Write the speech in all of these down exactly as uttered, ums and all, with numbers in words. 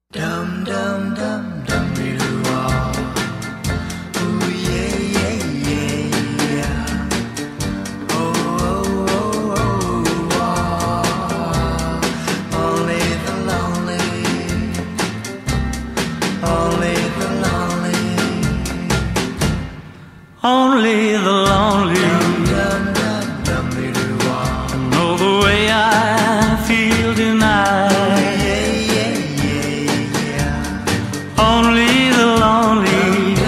Dum dum dum dum be doo ah. Ooh yeah yeah yeah yeah. Oh oh oh oh ah. Only the lonely, only the lonely, only the lonely dum dum dum dum be doo ah. know the way I feel tonight. Only the lonely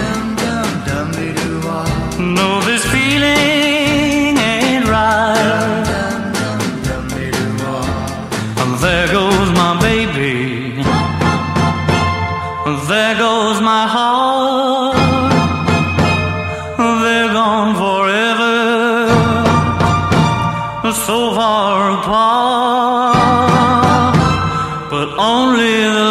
know this feeling ain't right. And there goes my baby, there goes my heart, they're gone forever, so far apart. But only the